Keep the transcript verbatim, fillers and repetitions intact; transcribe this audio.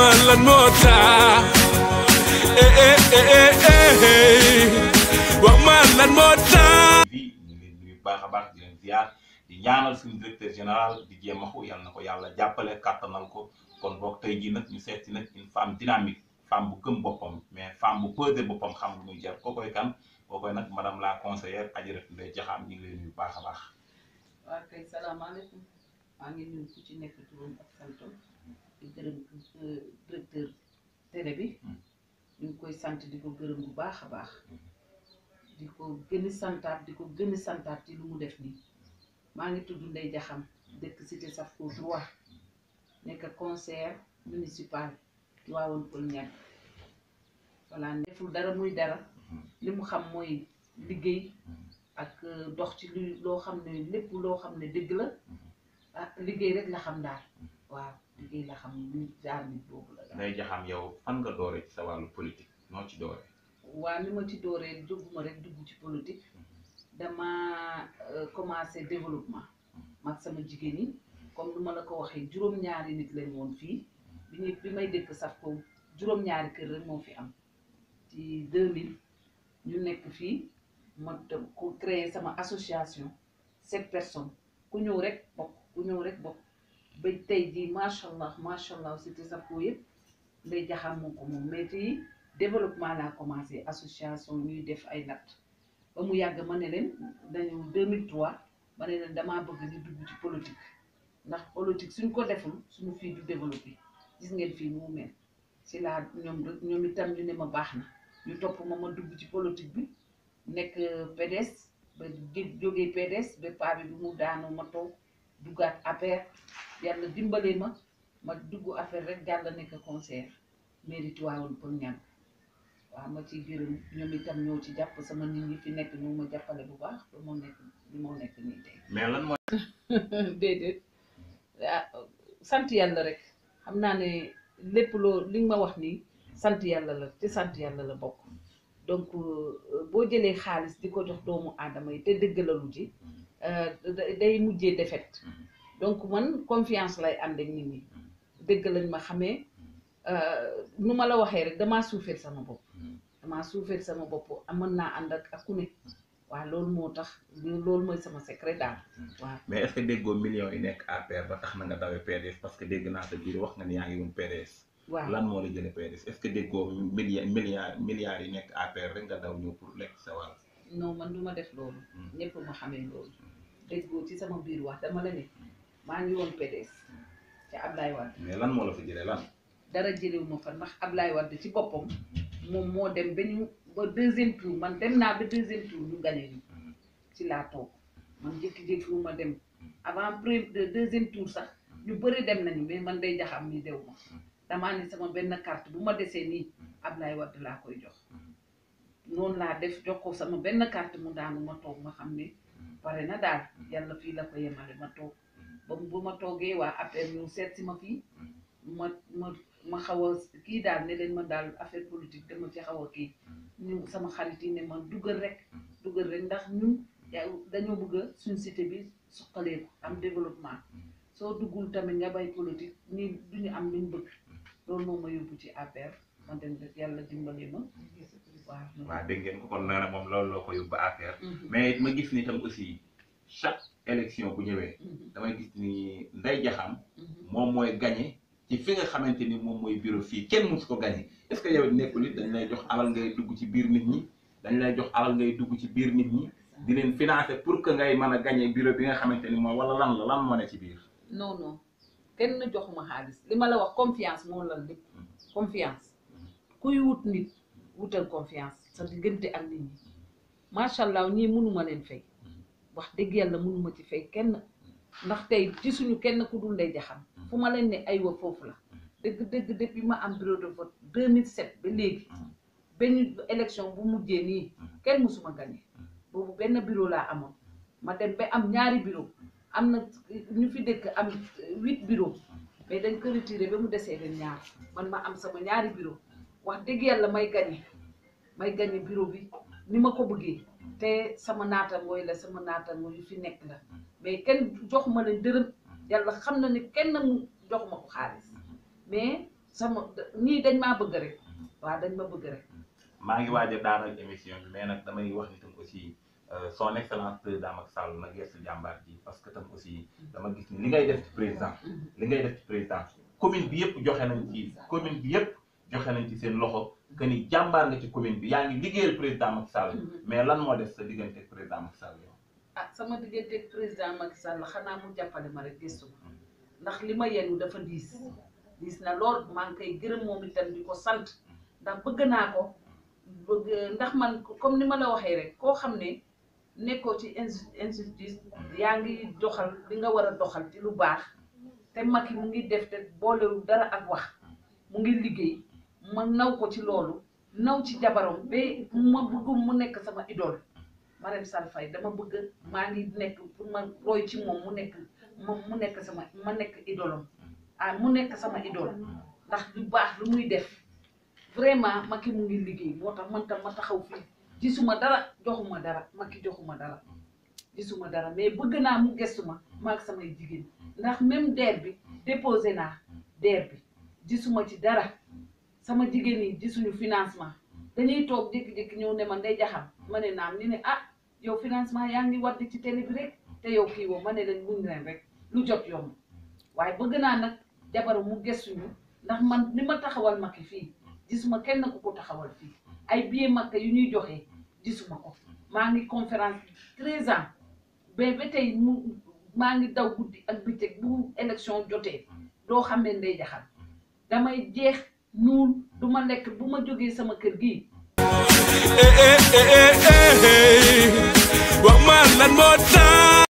ma lan moo tax eh eh eh eh wax ma lan moo tax. fii ñu ngi leen nuyu baax a baax di leen ziar di ñaanal suñu directeur général di jéem a yal na ko yàlla jàppale kàttanal ko kon boog tey jii nag ñu seet si nag une femme dynamique femme bu gëm boppam mais femme bu peser boppam xam lu muy jar kookoy kan kookoy nag madame la conseillère Adjaratou Ndeye Diakham ñu ngi leen nuyu baax a baax. waaw kay salaamaaleykum maa ngi nuyu ku ci nekk turam ak santam di gërëm directeur télé bi ñu ngi koy sant di ko gërëm bu baax a baax di ko gën a santaat di ko gën a santaat ci lu mu def nii maa ngi tudd Ndeye Diakham dëkk cité Safo trois nekk conseillère municipal Tivaouane Peulh Niaga voilà deful dara muy dara li mu xam mooy liggéey ak dox ci lu loo xam ne lépp loo xam ne dëgg la ah liggéey rek la xam daal waaw liggéey la xam lu jaar nit boobu la daal. Ndeye Diakham yow fan nga dooree ci sa wàllu politique noo ci dooree. waaw li ma ci dooree jóguma rek dugg ci politique dama commencé développement mag sama jigéen yi comme lu ma la ko waxee juróom-ñaari nit lañ woon fii bi ñu bi may dëkk sax ko juróom-ñaari kër rek moo fi am ci deux mille ñu nekk fii ma ko créé sama association sept personnes ku ñëw rek bokk ku ñëw rek bokk ba tey jii macha allah macha allah c'était sax ko yëpp Ndeye Diakham moo ko moom mais tey développement laa commencé association ñuy def ay natt ba mu yàgg ma ne leen dañu deux mille trois ma ne leen damaa bëgg di dugg ci politique ndax politique suñ ko deful suñu fii du développé gis ngeen fii mu mel si laa ñoom ñoom itam ñu ne ma baax na ñu topp ma ma dugg ci politique bi nekk P D S ba jógee P D S ba paa bi mu daanu ma toog duggaat affaire yàlla dimbalee ma ma dugg affaire rek jàll nekk conseillère mairie Tivaouane Peulh Niaga waaw ma ciy gërëm ñoom itam ñoo ci jàpp sama nit ñi fi nekk ñoo ma jàppale bu baax ba moo nekk li moo nekk nii tey. mais lan mooy. déedéet ah sant yàlla rek xam naa ne lépp loo li nga ma wax nii sant yàlla la te sant yàlla la bokk donc boo jëlee xaalis di ko jox doomu aadama yi te dëggalalu ci day mujjee défaite donc man confiance lay ànd ak nit ñi dëgg lañ ma xamee nu ma la waxee rek damaa suufeel sama bopp damaa suufeel sama bopp mën naa ànd ak ak ku ne waaw loolu moo tax loolu mooy sama secret daal waaw. mais est-ce que déggoo millions yi nekk A P R ba tax na nga dawee P D S parce que dégg naa sa biir wax nga ni yaa ngi woon P D S. waaw lan moo la jëlee P D S est-ce que déggoo milliards milliards milliards yi nekk A P R rek nga daw ñëw pour lekk sa wàll. non man du ma def loolu. ñëpp ma xamee loolu. déggoo ci sama biir wax dama la ne maa ngi woon P D S ci Ablaye Wade. mais lan moo la fa jëlee lan. dara jëlewu ma fa ndax Ablaye Wade ci boppam moom moo dem ba ñu ba deuxième tour man dem naa ba deuxième tour ñu gagné ñu ci laa toog man jékki-jékki wu ma dem avant premier de deuxième tour sax ñu bëri dem nañu mais man Ndeye Diakham ni dew ma damaa ni sama benn carte bu ma desee nii Ablaye Wade laa koy jox noonu laa def jox ko sama benn carte mu daanu ma toog ma xam ne pare na daal yàlla fii la ko yemale ma toog ba bu ma toogee waa affaire ñu seet si ma fii ma ma ma xaw a kii daal ne leen ma daal affaire politique dama ci xaw a kii ñu sama xarit yi ne ma dugal rek dugal rek ndax ñun dañoo bëgg a suñ cité bi suqaleeku am développement soo duggul tamit nga bay politique nii duñu am luñ bëgg loolu moom ma yóbbu ci A P R ma dem rek yàlla dimbali ma waaw. waaw dégg ngeen ko kon nee na moom loolu loo ko yóbbu A P R. mais ma gis ni tam aussi chaque élection bu ñëwee. damay gis ni Ndeye Diakham moom mooy gagné. ci fi nga xamante ni moom mooy bureau fii kenn mësu ko gagné est-ce que yow nekkul it dañ lay jox alal ngay dugg ci biir nit ñi dañ lay jox alal ngay dugg ci biir nit ñi di leen financer pour que ngay mën a gagné bureau bi nga xamante ni moom wala lan la lan moo ne ci biir. non non kenn joxuma xaalis li ma la wax confiance moo la lépp confiance kuy wut nit wutal confiance sa diggante ak nit ñi macha allah ñii mënuma leen fay wax dëgg yàlla mënuma ci fay kenn. ndax tey ci suñu kenn ku dul Ndeye Diakham fu ma leen ne aywa foofu la dëgg dëgg depuis ma am bureau de vote deux mille sept ba léegi benn élection bu mujjee nii kenn mësuma gagné boobu benn bureau laa amoon ma dem ba am ñaari bureau am na ñu fi dëkk am huit bureau mais dañ ko retiré ba mu desee leen ñaar man ma am sama ñaari bureau wax dëgg yàlla may gagné may gagné bureau bi ni ma ko bëggee te sama naatangooy la sama naatangoo yu fi nekk la mais kenn jox ma leen dërëm yàlla xam na ne kenn mu jox ma ko xaalis mais sama ñii dañ maa bëgg rek waaw dañ ma bëgg rek. maa ngi waaj a daanal émission bi mais nag damay wax ni tam aussi son excellence président Macky Sall nag yeesu jàmbaar ji parce que tam aussi dama gis ni li ngay def ci président li ngay def ci président commune bi yëpp joxe nañ ci commune bi yëpp joxe nañ ci seen loxo que ni jàmbaar nga ci commune bi yaa ngi liggéeyal président Macky Sall mais lan moo def sa diggante ak président Macky Sall yow. ah sama diggante ak président Macky Sall xanaa mu jàppale ma rek gëstu ma ndax li ma yenu dafa diis diis na lool maa ngi koy gërëm moom itam di ko sant ndax bëgg naa ko bëgg ndax man comme ni ma la waxee rek koo xam ne nekkoo ci injustice yaa ngi doxal li nga war a doxal ci lu baax te Macky mu ngi def te boolewul dara ak wax mu ngi liggéey ma naw ko ci loolu naw ci jabaram ba ma bëgg mu nekk sama idole Marème Sall Faye dama bëgg maa ngi nekk pour ma roy ci moom mu nekk moom mu nekk sama ma nekk idolam ah mu nekk sama idole ndax lu baax lu muy def vraiment Macky mu ngi liggéey moo tax man tam ma taxaw fii gisuma dara joxuma dara Macky joxuma dara gisuma dara mais bëgg naa mu gëstu ma maag samay jigéen ndax même DER bi déposé naa DER bi gisuma ci dara sama jigéen yi gisuñu financement dañuy toog jékki-jékki ñëw ne ma Ndeye Diakham ma ne naam ni ne ah yow financement yaa ngi wadd ci télé bi rek te yow kii woo ma ne leen muñ leen rek lu jot yomb waaye bëgg naa nag jabaru mu gëstuñu ndax man ni ma taxawal Macky fii gisuma kenn ku ko taxawal fii ay billet Makka yu ñuy joxe gisuma ko maa ngi conférence treize ans ba ba tey mu maa ngi daw guddi ak bëccëg bu élection jotee doo xam ne Ndeye Diakham damay jeex ñuul du ma lekk bu ma jógee sama kër gi wax ma lan moo